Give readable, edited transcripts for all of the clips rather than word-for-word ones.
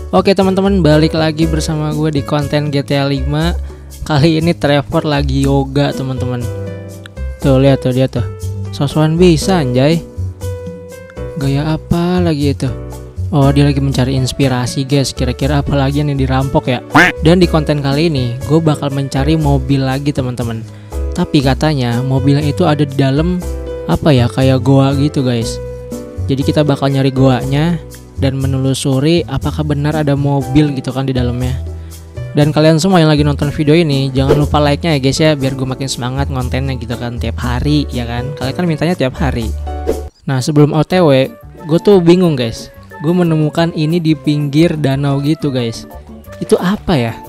Oke teman-teman, balik lagi bersama gue di konten GTA 5. Kali ini Trevor lagi yoga teman-teman. Tuh lihat tuh dia tuh, sosokan bisa anjay. Gaya apa lagi itu? Oh, dia lagi mencari inspirasi guys. Kira-kira apa lagi yang dirampok ya? Dan di konten kali ini gue bakal mencari mobil lagi teman-teman. Tapi katanya mobilnya itu ada di dalam apa ya, kayak goa gitu guys. Jadi kita bakal nyari goanya dan menelusuri apakah benar ada mobil gitu kan di dalamnya. Dan kalian semua yang lagi nonton video ini jangan lupa like-nya ya guys ya, biar gue makin semangat ngontennya gitu kan tiap hari ya kan. Kalian kan mintanya tiap hari. Nah sebelum OTW gue tuh bingung guys. Gue menemukan ini di pinggir danau gitu guys. Itu apa ya?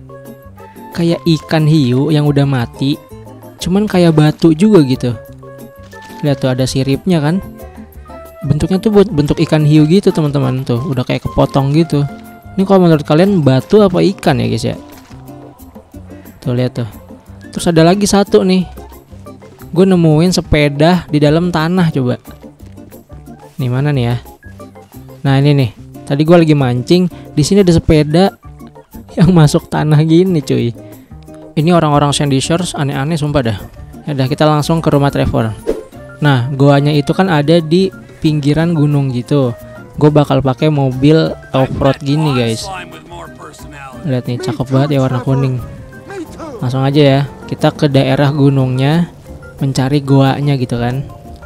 Kayak ikan hiu yang udah mati, cuman kayak batu juga gitu. Lihat tuh ada siripnya kan. Bentuknya tuh buat bentuk ikan hiu gitu teman-teman, tuh udah kayak kepotong gitu. Ini kalau menurut kalian batu apa ikan ya guys ya? Tuh lihat tuh. Terus ada lagi satu nih. Gue nemuin sepeda di dalam tanah coba. Nih mana nih ya? Nah ini nih. Tadi gue lagi mancing, di sini ada sepeda yang masuk tanah gini cuy. Ini orang-orang Sandy Shores aneh-aneh sumpah dah. Ya udah kita langsung ke rumah Trevor. Nah, goanya itu kan ada di pinggiran gunung gitu. Gue bakal pakai mobil off-road gini guys. Lihat nih, cakep banget ya warna kuning. Langsung aja ya, kita ke daerah gunungnya mencari goanya gitu kan.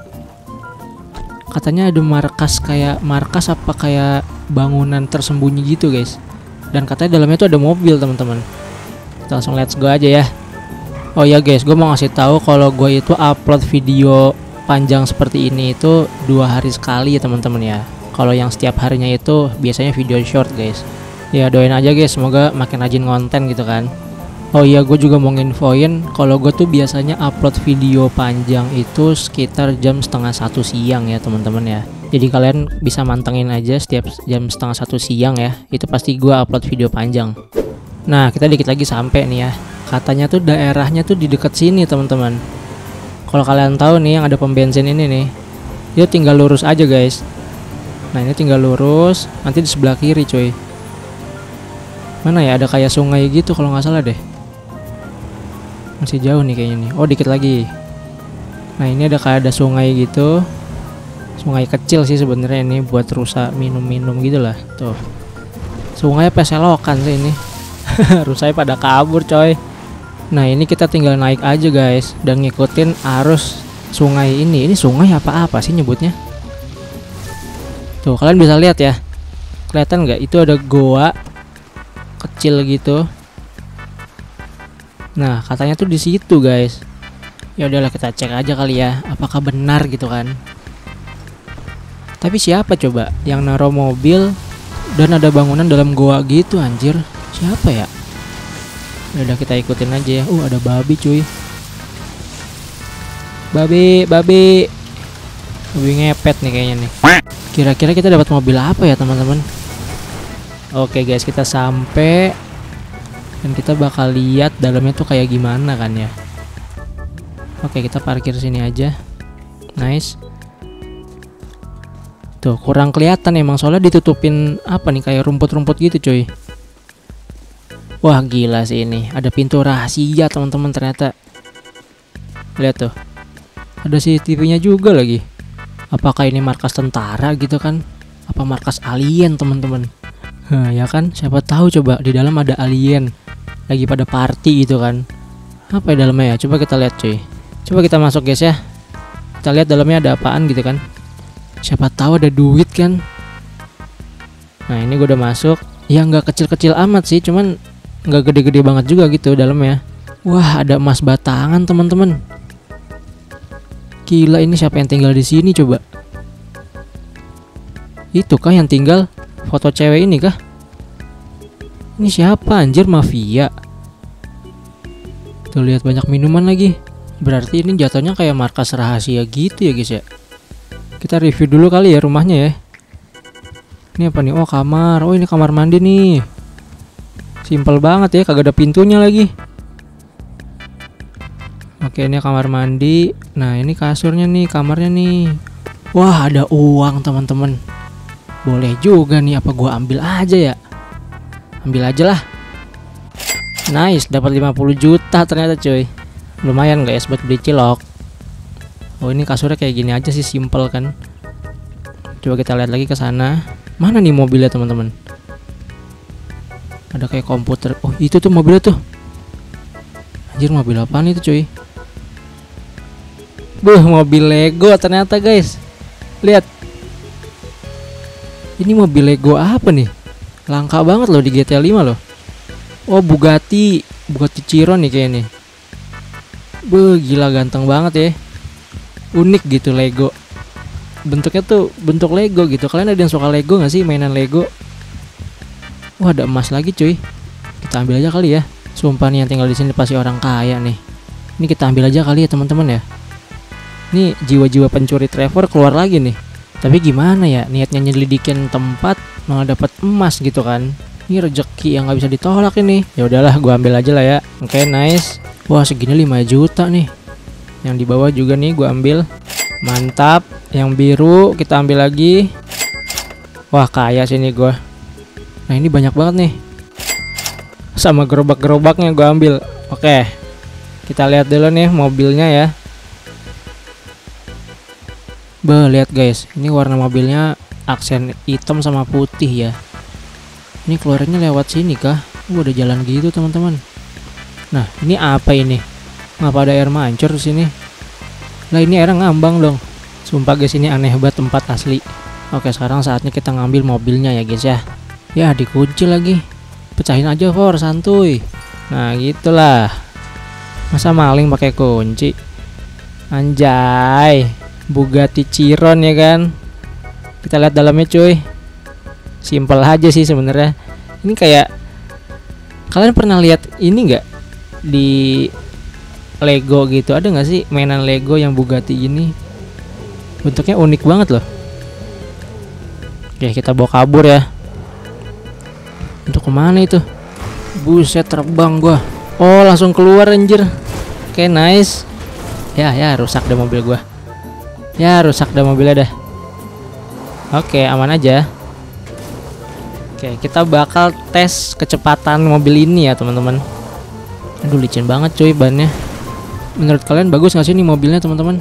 Katanya ada markas, kayak markas apa kayak bangunan tersembunyi gitu guys. Dan katanya dalamnya tuh ada mobil teman-teman. Kita langsung let's go aja ya. Oh ya guys, gue mau ngasih tahu kalau gue itu upload video panjang seperti ini itu 2 hari sekali ya teman-teman ya. Kalau yang setiap harinya itu biasanya video short guys. Ya doain aja guys, semoga makin rajin konten gitu kan. Oh iya, gue juga mau nginfoin kalau gue tuh biasanya upload video panjang itu sekitar jam 12:30 siang ya teman-teman ya. Jadi kalian bisa mantengin aja setiap jam 12:30 siang ya. Itu pasti gue upload video panjang. Nah kita dikit lagi sampai nih ya. Katanya tuh daerahnya tuh di dekat sini teman-teman. Kalau kalian tahu nih yang ada pom bensin ini nih, dia tinggal lurus aja guys. Nah ini tinggal lurus, nanti di sebelah kiri cuy. Mana ya, ada kayak sungai gitu kalau nggak salah deh. Masih jauh nih kayaknya nih. Oh dikit lagi. Nah ini ada kayak ada sungai gitu. Sungai kecil sih sebenarnya ini buat rusa minum-minum gitulah. Tuh. Sungai apa selokan sih ini? Rusanya pada kabur coy. Nah ini kita tinggal naik aja guys dan ngikutin arus sungai ini. Ini sungai apa sih nyebutnya? Tuh kalian bisa lihat ya. Kelihatan nggak? Itu ada goa kecil gitu. Nah katanya tuh di situ guys. Ya udahlah kita cek aja kali ya. Apakah benar gitu kan? Tapi siapa coba yang naruh mobil dan ada bangunan dalam goa gitu anjir? Siapa ya? Udah kita ikutin aja ya. Ada babi cuy. Babi ngepet nih kayaknya nih. Kira-kira kita dapat mobil apa ya teman-teman? Oke guys, kita sampai dan kita bakal lihat dalamnya tuh kayak gimana kan ya. Oke kita parkir sini aja. Nice. Tuh kurang kelihatan emang soalnya ditutupin apa nih kayak rumput-rumput gitu cuy. Wah gila sih ini, ada pintu rahasia teman-teman ternyata. Lihat tuh, ada CCTV-nya juga lagi. Apakah ini markas tentara gitu kan? Apa markas alien teman-teman? Ya kan, siapa tahu coba di dalam ada alien lagi pada party gitu kan. Apa ya dalamnya ya? Coba kita lihat cuy. Coba kita masuk guys ya. Kita lihat dalamnya ada apaan gitu kan. Siapa tahu ada duit kan. Nah ini gue udah masuk. Ya nggak kecil-kecil amat sih, cuman nggak gede-gede banget juga gitu dalamnya. Wah ada emas batangan teman-teman. Gila, ini siapa yang tinggal di sini coba? Itu kah yang tinggal foto cewek ini kah? Ini siapa anjir, mafia? Tuh lihat banyak minuman lagi. Berarti ini jatuhnya kayak markas rahasia gitu ya guys ya. Kita review dulu kali ya rumahnya ya. Ini apa nih? Oh kamar. Oh ini kamar mandi nih. Simpel banget ya, kagak ada pintunya lagi. Oke ini kamar mandi. Nah ini kasurnya nih, kamarnya nih. Wah ada uang teman-teman. Boleh juga nih, apa gua ambil aja ya? Ambil aja lah. Nice, dapat 50 juta ternyata cuy. Lumayan guys buat beli cilok. Oh ini kasurnya kayak gini aja sih, simple kan. Coba kita lihat lagi ke sana. Mana nih mobilnya teman-teman? Ada kayak komputer. Oh itu tuh mobilnya tuh. Anjir, mobil apaan itu cuy? Mobil Lego ternyata guys. Lihat. Ini mobil Lego apa nih? Langka banget loh di GTA 5 loh. Oh Bugatti Chiron nih kayaknya. Gila ganteng banget ya. Unik gitu Lego. Bentuknya tuh bentuk Lego gitu. Kalian ada yang suka Lego gak sih, mainan Lego? Wah ada emas lagi cuy. Kita ambil aja kali ya. Sumpah nih yang tinggal di sini pasti orang kaya nih. Ini kita ambil aja kali ya teman-teman ya. Ini jiwa-jiwa pencuri Trevor keluar lagi nih. Tapi gimana ya, niatnya nyelidikin tempat malah dapat emas gitu kan. Ini rezeki yang nggak bisa ditolak ini. Ya udahlah, gua ambil aja lah ya. Oke, nice. Wah, segini 5 juta nih. Yang di bawah juga nih gua ambil. Mantap. Yang biru kita ambil lagi. Wah, kaya sini gua. Nah, ini banyak banget nih. Sama gerobak-gerobaknya gua ambil. Oke. Kita lihat dulu nih mobilnya ya. Lihat guys, ini warna mobilnya aksen hitam sama putih ya. Ini keluarnya lewat sini kah? Udah jalan gitu teman-teman. Nah ini apa ini? Ngapa ada air mancur di sini? Lah ini air ngambang dong. Sumpah guys, ini aneh banget tempat asli. Oke, sekarang saatnya kita ngambil mobilnya ya guys ya. Ya dikunci lagi. Pecahin aja For, santuy. Nah gitulah. Masa maling pakai kunci? Anjay, Bugatti Chiron ya kan. Kita lihat dalamnya cuy. Simpel aja sih sebenarnya. Ini kayak, kalian pernah lihat ini nggak di Lego gitu? Ada nggak sih mainan Lego yang Bugatti gini? Bentuknya unik banget loh. Oke, kita bawa kabur ya. Untuk kemana itu? Buset, terbang gua. Oh langsung keluar anjir. Oke, nice. Ya rusak deh mobil gua. Ya rusak dah mobilnya dah. Oke, aman aja. Oke, kita bakal tes kecepatan mobil ini ya teman-teman. Aduh licin banget cuy bannya. Menurut kalian bagus nggak sih ini mobilnya teman-teman?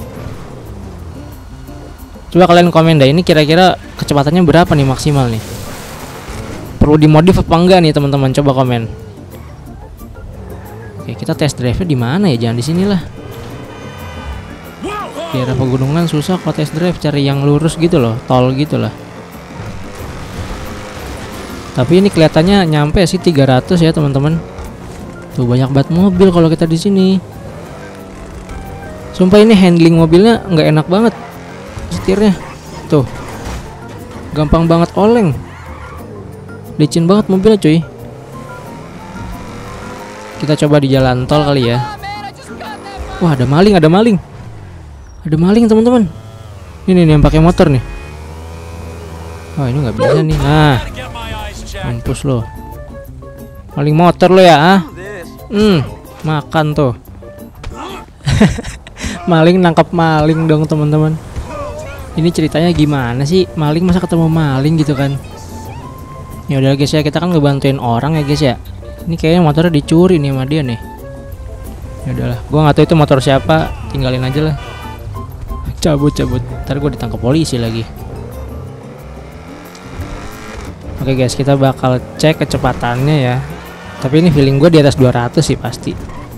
Coba kalian komen dah, ini kira-kira kecepatannya berapa nih maksimal nih? Perlu dimodif apa enggak nih teman-teman? Coba komen. Oke, kita tes drive-nya di mana ya? Jangan di sini lah. Daerah pegunungan susah kalau test drive, cari yang lurus gitu loh, tol gitu lah. Tapi ini kelihatannya nyampe sih 300 ya teman-teman. Tuh banyak banget mobil kalau kita di sini. Sumpah ini handling mobilnya nggak enak banget. Setirnya tuh gampang banget oleng. Licin banget mobilnya cuy. Kita coba di jalan tol kali ya. Wah ada maling, ada maling. Ada maling teman-teman. Ini nih yang pakai motor nih. Wah ini nggak bisa nih. Nah, mampus lo. Maling motor lo ya. Ah? Makan tuh. Maling nangkap maling dong teman-teman. Ini ceritanya gimana sih? Maling masa ketemu maling gitu kan? Ya udah guys ya, kita kan ngebantuin orang ya guys ya. Ini kayaknya motornya dicuri nih sama dia nih. Ya udahlah, gua nggak tahu itu motor siapa, tinggalin aja lah. Cabut, ntar gue ditangkap polisi lagi. Oke guys, kita bakal cek kecepatannya ya. Tapi ini feeling gue di atas 200 sih pasti.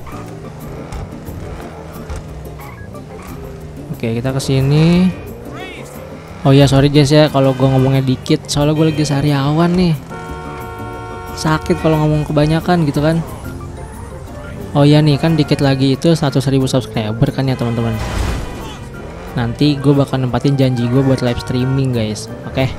Oke, kita kesini. Oh ya sorry guys ya kalau gue ngomongnya dikit, soalnya gue lagi sariawan nih. Sakit kalau ngomong kebanyakan gitu kan. Oh ya nih kan dikit lagi itu 100.000 subscriber kan ya teman-teman. Nanti gue bakal nempatin janji gue buat live streaming guys. Oke.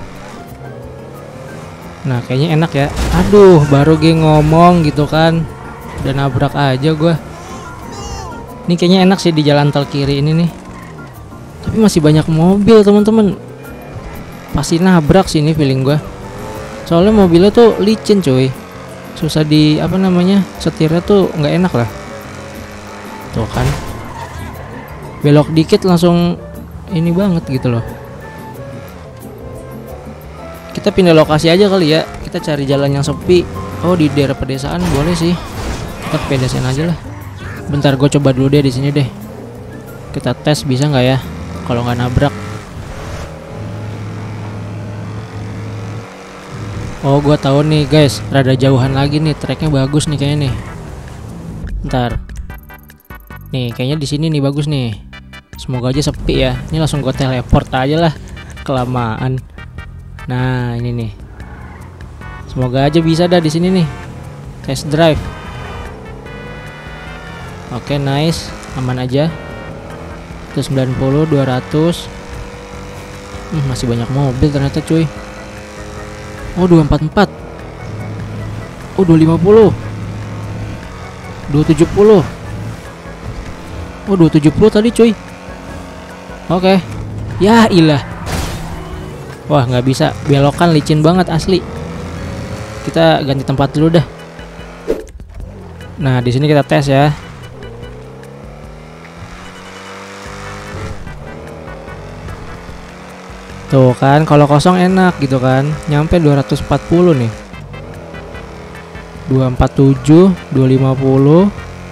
Nah kayaknya enak ya. Aduh baru gue ngomong gitu kan udah nabrak aja gue. Ini kayaknya enak sih di jalan tol kiri ini nih. Tapi masih banyak mobil teman-teman. Pasti nabrak sih ini feeling gue. Soalnya mobilnya tuh licin cuy. Susah di apa namanya, setirnya tuh nggak enak lah. Tuh kan. Belok dikit langsung ini banget gitu loh. Kita pindah lokasi aja kali ya. Kita cari jalan yang sepi. Oh, di daerah pedesaan boleh sih. Kita ke pedesaan aja lah. Bentar, gue coba dulu deh di sini deh. Kita tes bisa nggak ya? Kalau nggak nabrak. Oh, gue tahu nih guys, rada jauhan lagi nih, tracknya bagus nih kayaknya nih. Bentar. Nih, kayaknya di sini nih bagus nih. Semoga aja sepi ya. Ini langsung gue teleport aja lah. Kelamaan. Nah, ini nih. Semoga aja bisa dah di sini nih. Test drive. Oke, nice. Aman aja. 190, 200. Masih banyak mobil ternyata cuy. Oh, 244. Oh, 250. 270. Oh, 270 tadi cuy. Oke. Ya ilah. Wah, nggak bisa. Belokan licin banget asli. Kita ganti tempat dulu dah. Nah, di sini kita tes ya. Tuh kan, kalau kosong enak gitu kan. Nyampe 240 nih. 247, 250,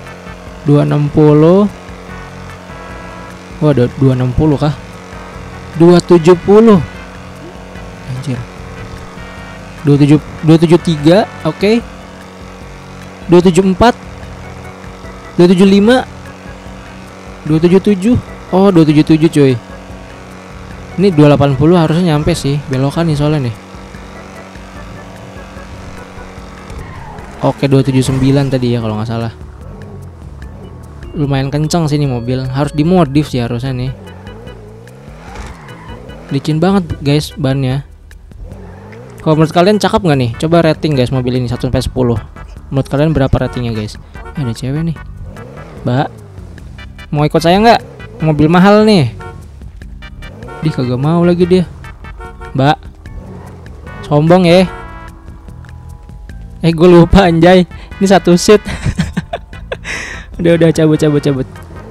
260. Wah, 260 kah? 270. Anjir. 273, oke. 274. 275. 277. Oh, 277 cuy. Ini 280 harusnya nyampe sih. Belokan nih soalnya nih. Oke, 279 tadi ya kalau nggak salah. Lumayan kenceng sih nih mobil. Harus dimodif sih harusnya nih. Licin banget guys bannya. Kalau menurut kalian cakep nggak nih? Coba rating guys mobil ini 1-10. Menurut kalian berapa ratingnya guys? Ada cewek nih. Mbak, mau ikut saya nggak? Mobil mahal nih. Dia kagak mau lagi dia. Mbak, sombong ya. Gue lupa anjay. Ini satu seat. udah cabut.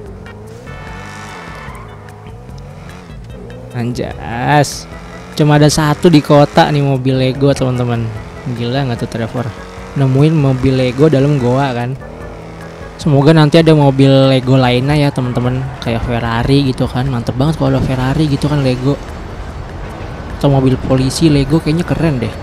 Anjas. Cuma ada satu di kota nih mobil Lego teman-teman. Gila nggak tuh Trevor? Nemuin mobil Lego dalam goa kan. Semoga nanti ada mobil Lego lainnya ya teman-teman, kayak Ferrari gitu kan. Mantep banget kalau ada Ferrari gitu kan Lego. Atau mobil polisi Lego kayaknya keren deh.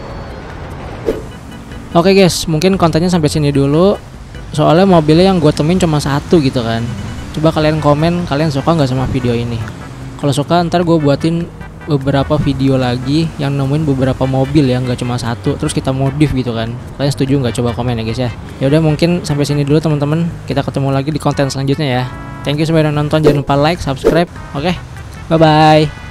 Oke guys, mungkin kontennya sampai sini dulu. Soalnya mobilnya yang gue temuin cuma satu gitu kan. Coba kalian komen, kalian suka nggak sama video ini? Kalau suka ntar gue buatin beberapa video lagi yang nemuin beberapa mobil ya, nggak cuma satu, terus kita modif gitu kan. Kalian setuju nggak? Coba komen ya guys ya. Ya udah, mungkin sampai sini dulu teman-teman. Kita ketemu lagi di konten selanjutnya ya. Thank you semua yang nonton, jangan lupa like, subscribe. Oke, bye bye.